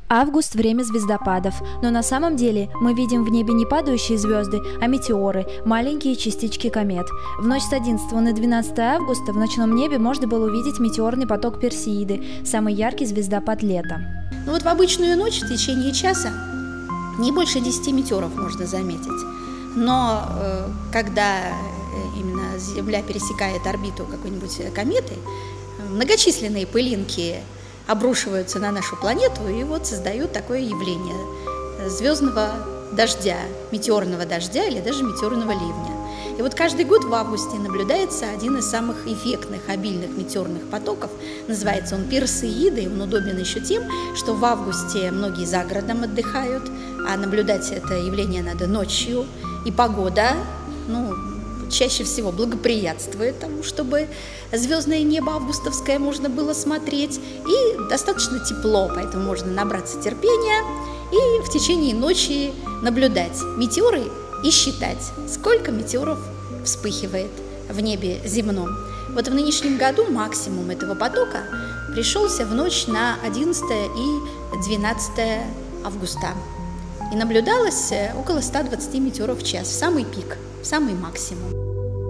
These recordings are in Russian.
Август – время звездопадов, но на самом деле мы видим в небе не падающие звезды, а метеоры – маленькие частички комет. В ночь с 11 на 12 августа в ночном небе можно было увидеть метеорный поток Персеиды – самый яркий звездопад лета. Ну вот в обычную ночь в течение часа не больше 10 метеоров можно заметить. Но когда именно Земля пересекает орбиту какой-нибудь кометы, многочисленные пылинки обрушиваются на нашу планету и вот создают такое явление звездного дождя, метеорного дождя или даже метеорного ливня. И вот каждый год в августе наблюдается один из самых эффектных, обильных метеорных потоков. Называется он Персеида, и он удобен еще тем, что в августе многие за городом отдыхают, а наблюдать это явление надо ночью, и погода, чаще всего благоприятствует тому, чтобы звездное небо августовское можно было смотреть, и достаточно тепло, поэтому можно набраться терпения и в течение ночи наблюдать метеоры и считать, сколько метеоров вспыхивает в небе земном. Вот в нынешнем году максимум этого потока пришелся в ночь на 11 и 12 августа. И наблюдалось около 120 метеоров в час, самый пик, самый максимум.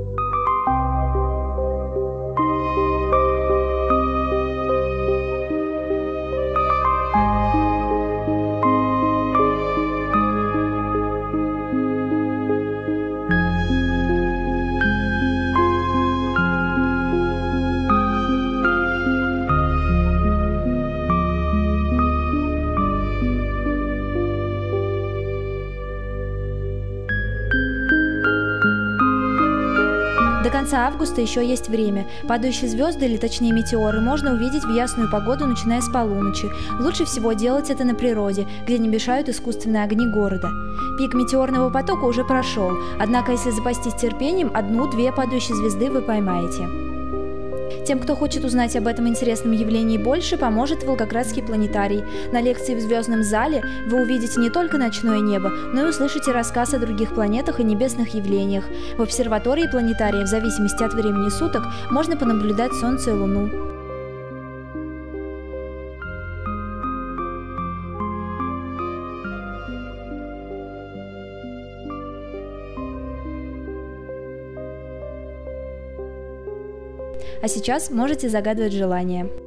До конца августа еще есть время. Падающие звезды, или точнее метеоры, можно увидеть в ясную погоду, начиная с полуночи. Лучше всего делать это на природе, где не мешают искусственные огни города. Пик метеорного потока уже прошел, однако если запастись терпением, 1-2 падающие звезды вы поймаете. Тем, кто хочет узнать об этом интересном явлении больше, поможет Волгоградский планетарий. На лекции в звездном зале вы увидите не только ночное небо, но и услышите рассказ о других планетах и небесных явлениях. В обсерватории планетария, в зависимости от времени суток, можно понаблюдать Солнце и Луну. А сейчас можете загадывать желание.